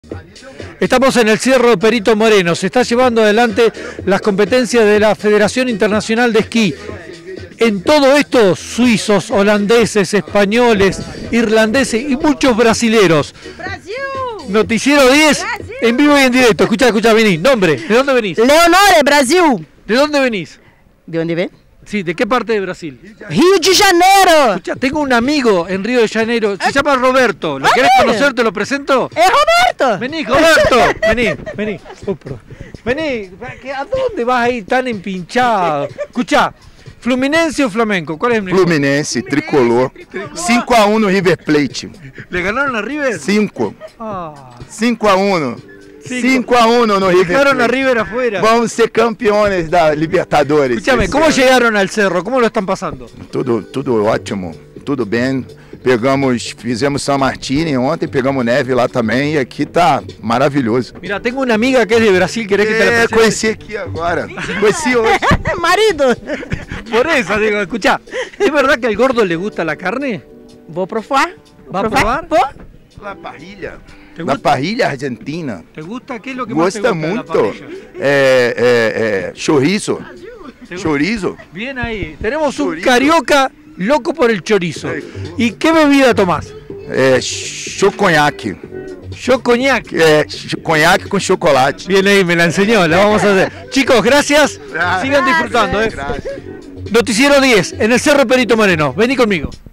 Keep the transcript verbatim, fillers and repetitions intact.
Estamos en el Cerro Perito Moreno, se está llevando adelante las competencias de la Federación Internacional de Esquí. En todo esto, suizos, holandeses, españoles, irlandeses y muchos brasileros. ¡Brasil! Noticiero diez, ¡Brasil! En vivo y en directo. Escuchá, escuchá, vení. Nombre, ¿de dónde venís? Leonore, Brasil. ¿De dónde venís? ¿De dónde ven? Sí, ¿de qué parte de Brasil? Río de Janeiro. Escuchá, tengo un amigo en Río de Janeiro, se llama Roberto. ¿Lo Ah, querés mira. conocer? ¿Te lo presento? Es Roberto. Vení, Roberto. Vení, vení. Oh, perdón. Vení, ¿a dónde vas ahí tan empinchado? Escuchá, ¿Fluminense o Flamengo? ¿Cuál es el mejor? Fluminense, tricolor. cinco a uno no River Plate. ¿Le ganaron a River? cinco. Ah, cinco a uno. Cinco. cinco a uno no River dejaron a Plate. River afuera. Vamos ser campeones da Libertadores. Escúchame, esse ¿cómo ano. llegaron al cerro? ¿Cómo lo están pasando? Tudo, tudo ótimo, tudo bem. Pegamos, fizemos São Martín ontem, pegamos neve lá também e aqui tá maravilhoso. Mira, tengo una amiga que es de Brasil, ¿querés que te la É, presente? conheci aqui agora. Conheci hoje. Marido. Por eso digo, escuchá, ¿es verdad que al gordo le gusta la carne? Vou provar. ¿Va a probar? Vou. La parrilha. ¿Te Na gusta? parrilha argentina. ¿Te gusta? ¿Qué es lo que más te Gosta gusta de la muito. parrilla? É, é, é, chorizo. ¿Te gusta? Chorizo. Bien ahí. Tenemos un Chorizo. carioca loco por el chorizo. Sí. ¿Y qué bebida tomás? É, choconhaque. Yo coñac. É, ch- conhaque com chocolate. Bien ahí, me la enseñó, la vamos a hacer. Chicos, gracias. Gracias. Sigan disfrutando. ¿eh? Gracias. Noticiero diez, en el Cerro Perito Moreno. Vení conmigo.